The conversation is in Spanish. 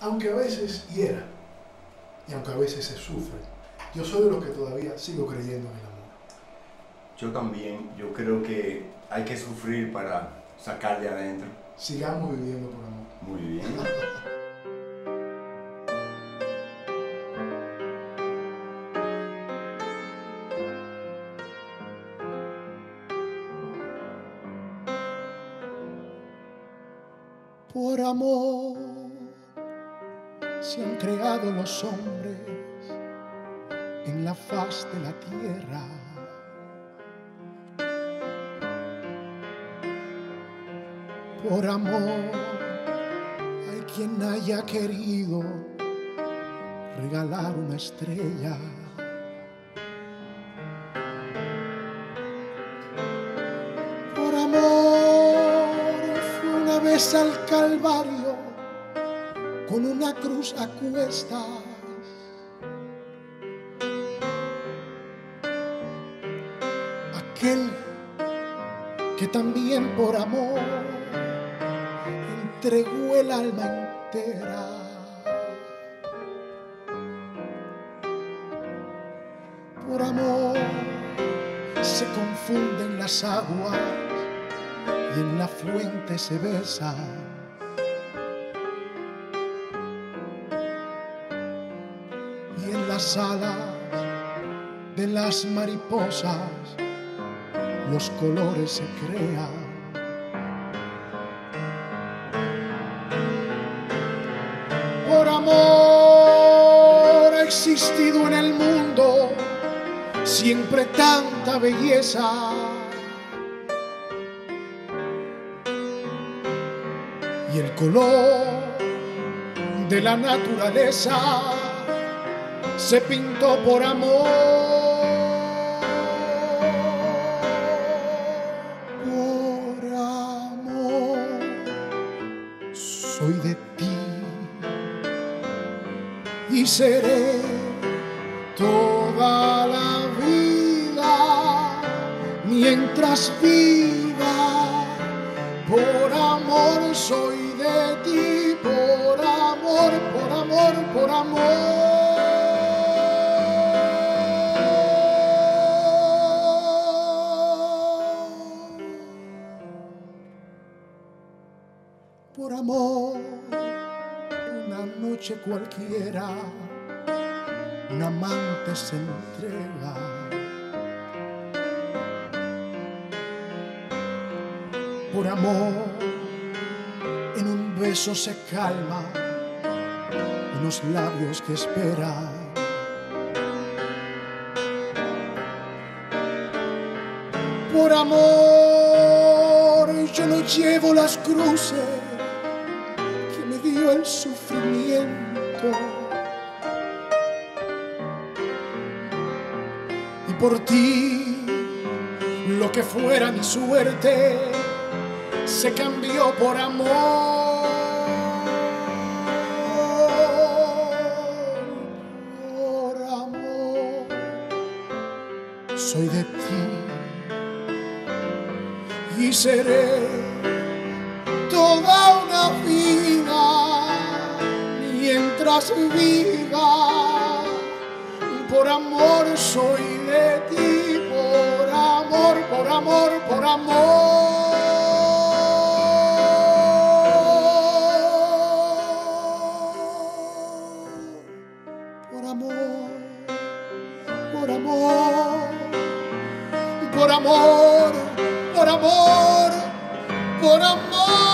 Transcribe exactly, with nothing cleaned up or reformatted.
aunque a veces hiera y aunque a veces se sufre, yo soy de los que todavía sigo creyendo en el amor. Yo también, yo creo que hay que sufrir para sacar de adentro. Sigamos viviendo por amor. Muy bien. Por amor se han creado los hombres en la faz de la tierra. Por amor hay quien haya querido regalar una estrella. Por amor fue una vez al Calvario con una cruz a cuestas. Aquel que también por amor entregó el alma entera. Por amor se confunden las aguas y en la fuente se besan. Y en las alas de las mariposas los colores se crean. Por amor ha existido en el mundo siempre tanta belleza. Y el color de la naturaleza se pintó por amor. Por amor soy de ti y seré toda la vida mientras viva. Por amor soy de ti, por amor, por amor, por amor. Por amor, una noche cualquiera, un amante se entrega. Por amor, en un beso se calma, unos labios que esperan. Por amor, yo no llevo las cruces que me dio el sufrimiento. Y por ti, lo que fuera mi suerte se cambió por amor. Por amor soy de ti y seré toda una vida mientras viva. Por amor soy de ti, por amor, por amor, por amor. Por amor, por amor, por amor, por amor, por amor.